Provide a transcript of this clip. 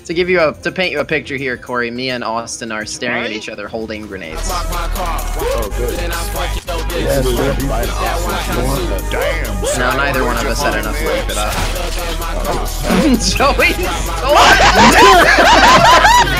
to paint you a picture here, Corey, me and Austin are staring at each other holding grenades. Oh, good. Yes, Damn. No, neither one of us had enough loot for that. Joey!